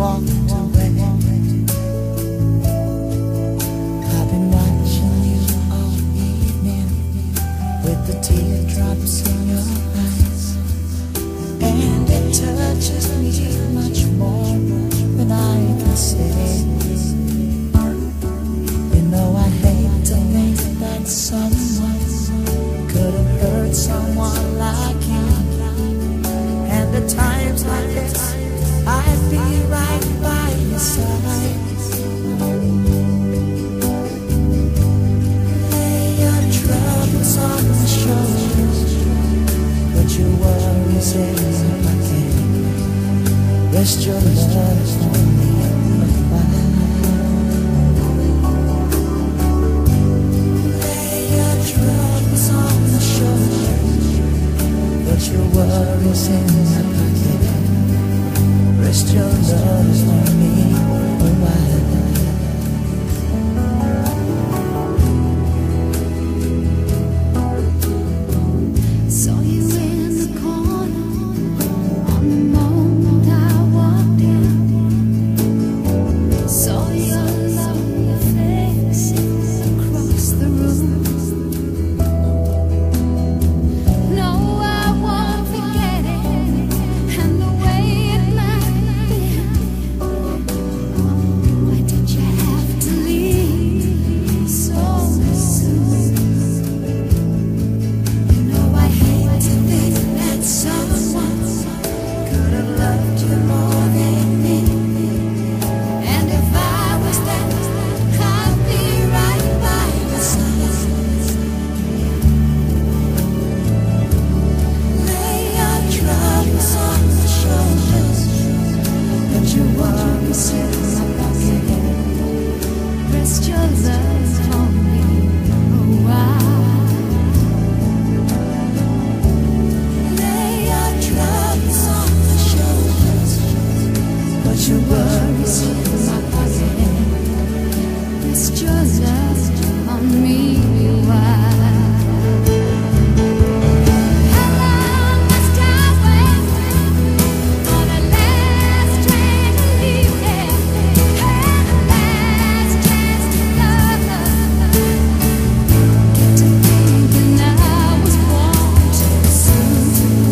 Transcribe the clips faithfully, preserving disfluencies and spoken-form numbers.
walked away. I've been watching you all evening with the teardrops in your eyes, and it touches me much more than I can say. You know I hate to think that someone could have hurt someone like you, and at times like this I'd be right by your side. Lay your troubles on my shoulders, put your worries in my pocket. Rest your love on me a while. Lay your troubles on my shoulders, put your worries in my pocket. Rest your love on me a while. Saw you in the corner on the moment I walked in. Saw your lovely face across the room. No, I won't forget it, and the way it might be. Why did you have to leave so soon? You know I hate to think that someone could have loved you more than me, and if I was there, I'd be right by your side. Lay your troubles on my shoulders, put your worries in my pocket. Rest your love on me a while. Lay your troubles on my shoulders, put your worries in my pocket. Rest your love on me a while. How long must I wait for the last train to leave here, and the last chance to love? Get to thinking I was born too soon.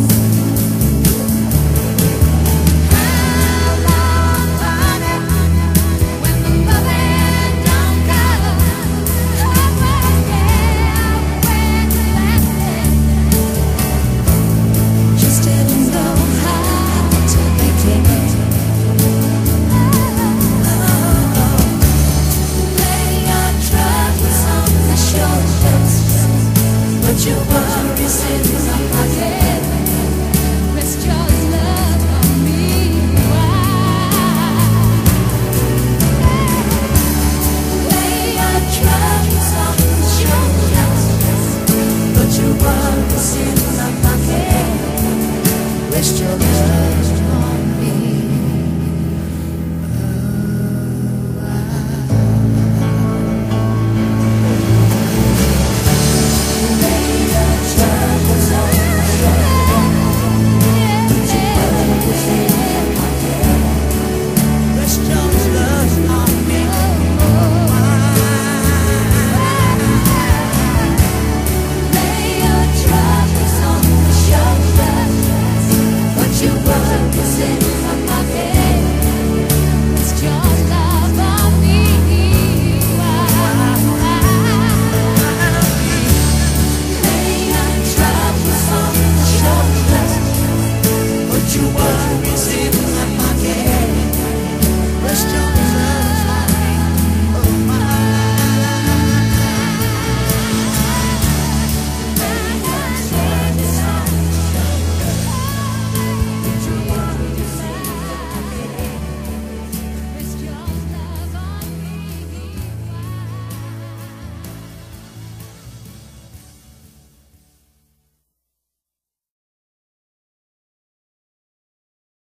How long, honey, when the loving don't go? I was there when you left it. Just didn't know how to begin. Lay your troubles on my shoulders, put your worries in my pocket. Rest your love on me a while. Lay your troubles on my shoulders, put your worries in my pocket. Rest your love on me a while. Lay your troubles on my shoulders, put your worries in my pocket. Rest your love on me a while. Lay your troubles on my shoulders, put your